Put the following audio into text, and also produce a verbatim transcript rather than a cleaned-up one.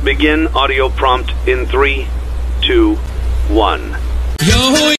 Begin audio prompt in three, two, one. Yo.